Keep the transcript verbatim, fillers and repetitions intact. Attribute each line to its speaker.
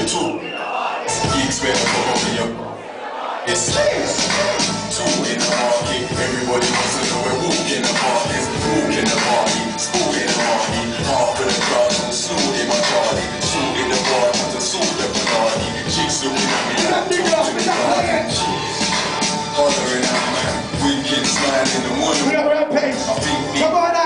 Speaker 1: two. Gigs where I come up in your. It's two in the market. Everybody wants to know where walk in the park is. Walk in the party, school in the market. Half of the crowd on snoot in my Charlie. Snoot in the bar, to sort the Bacardi. Chicks looking at me like talk to me garden. Hollering at man, winking, smiling in the morning. I think me.